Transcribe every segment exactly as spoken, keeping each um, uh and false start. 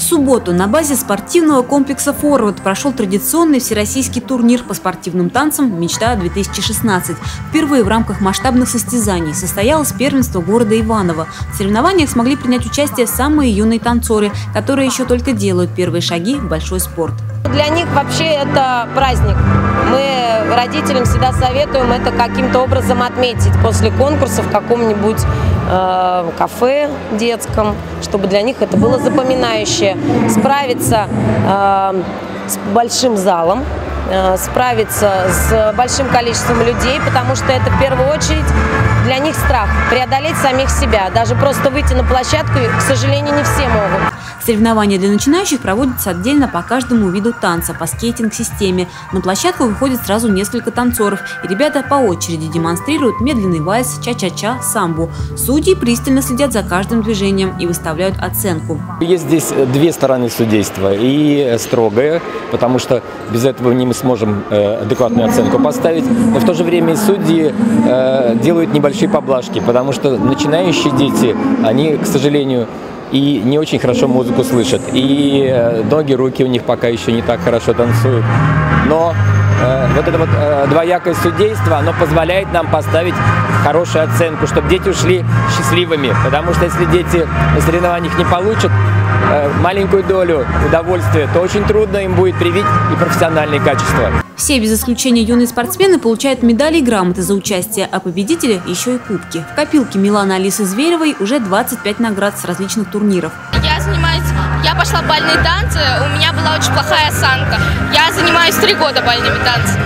субботу на базе спортивного комплекса «Форвард» прошел традиционный всероссийский турнир по спортивным танцам «Мечта-две тысячи шестнадцать». Впервые в рамках масштабных состязаний состоялось первенство города Иваново. В соревнованиях смогли принять участие самые юные танцоры, которые еще только делают первые шаги в большой спорт. Для них вообще это праздник. Мы родителям всегда советуем это каким-то образом отметить после конкурса в каком-нибудь э, кафе детском, чтобы для них это было запоминающее. Справиться э, с большим залом, э, справиться с большим количеством людей, потому что это в первую очередь для них страх преодолеть самих себя. Даже просто выйти на площадку, к сожалению, не все могут. Соревнования для начинающих проводятся отдельно по каждому виду танца, по скейтинг-системе. На площадку выходит сразу несколько танцоров, и ребята по очереди демонстрируют медленный вальс, ча-ча-ча, самбу. Судьи пристально следят за каждым движением и выставляют оценку. Есть здесь две стороны судейства. И строгая, потому что без этого не мы сможем адекватную оценку поставить. Но в то же время и судьи делают небольшие поблажки, потому что начинающие дети, они, к сожалению, и не очень хорошо музыку слышат, и ноги, руки у них пока еще не так хорошо танцуют. Но э, вот это вот э, двоякое судейство, оно позволяет нам поставить хорошую оценку, чтобы дети ушли счастливыми, потому что если дети на соревнованиях не получат э, маленькую долю удовольствия, то очень трудно им будет привить и профессиональные качества. Все без исключения юные спортсмены получают медали и грамоты за участие, а победители еще и кубки. В копилке Миланы Алисы Зверевой уже двадцать пять наград с различных турниров. Я занимаюсь, я пошла в бальные танцы, у меня была очень плохая осанка. Я занимаюсь три года бальными танцами.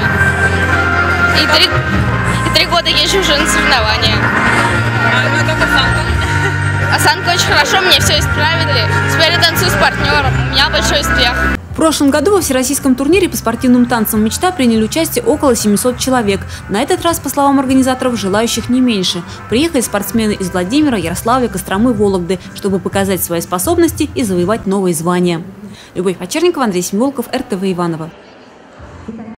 И три, и три года езжу уже на соревнования. А как осанка? Осанка очень хорошо, мне все исправили. Теперь я танцую с партнером, у меня большой успех. В прошлом году во всероссийском турнире по спортивным танцам «Мечта» приняли участие около семисот человек. На этот раз, по словам организаторов, желающих не меньше. Приехали спортсмены из Владимира, Ярославля, Костромы, Вологды, чтобы показать свои способности и завоевать новые звания. Любовь Почерникова, Андрей Семиолков, эр тэ вэ Иваново.